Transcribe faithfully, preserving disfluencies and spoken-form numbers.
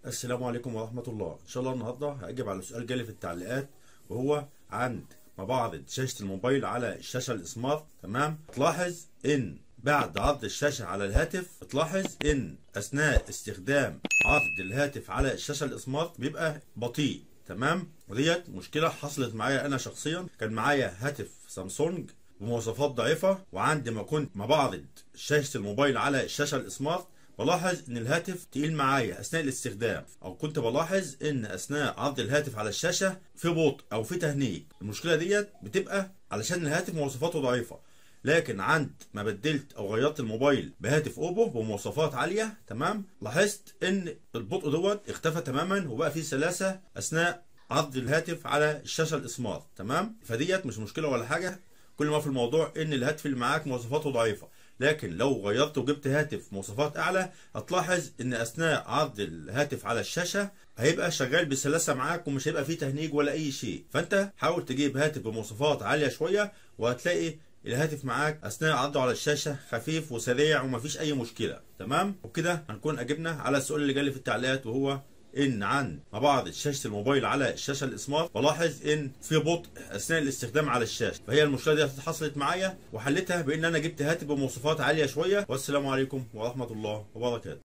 السلام عليكم ورحمة الله. إن شاء الله النهاردة هأجيب على سؤال جالي في التعليقات، وهو عند ما بعرض شاشة الموبايل على الشاشة السمارت. تمام، تلاحظ إن بعد عرض الشاشة على الهاتف تلاحظ إن أثناء استخدام عرض الهاتف على الشاشة السمارت بيبقى بطيء. تمام، وديت مشكلة حصلت معايا أنا شخصيا. كان معايا هاتف سامسونج بمواصفات ضعيفة، وعند ما كنت ما بعرض شاشة الموبايل على الشاشة السمارت بلاحظ ان الهاتف تقيل معايا اثناء الاستخدام، او كنت بلاحظ ان اثناء عرض الهاتف على الشاشه في بطء او في تهنيج. المشكله ديت بتبقى علشان الهاتف مواصفاته ضعيفه، لكن عند ما بدلت او غيرت الموبايل بهاتف اوبو بمواصفات عاليه، تمام، لاحظت ان البطء دوت اختفى تماما وبقى فيه سلاسه اثناء عرض الهاتف على الشاشه السمارت. تمام، فديت مش مشكله ولا حاجه. كل ما في الموضوع ان الهاتف اللي معاك مواصفاته ضعيفه، لكن لو غيرت وجبت هاتف مواصفات اعلى هتلاحظ ان اثناء عرض الهاتف على الشاشه هيبقى شغال بسلاسه معاك، ومش هيبقى فيه تهنيج ولا اي شيء. فانت حاول تجيب هاتف بمواصفات عاليه شويه، وهتلاقي الهاتف معاك اثناء عرضه على الشاشه خفيف وسريع ومفيش اي مشكله. تمام، وبكده هنكون اجبنا على السؤال اللي جالي في التعليقات، وهو ان عند ما بعرض شاشه الموبايل على الشاشه السمارت بلاحظ ان في بطء اثناء الاستخدام على الشاشه. فهي المشكله دي حصلت معايا، وحلتها بان انا جبت هاتف بمواصفات عاليه شويه. والسلام عليكم ورحمه الله وبركاته.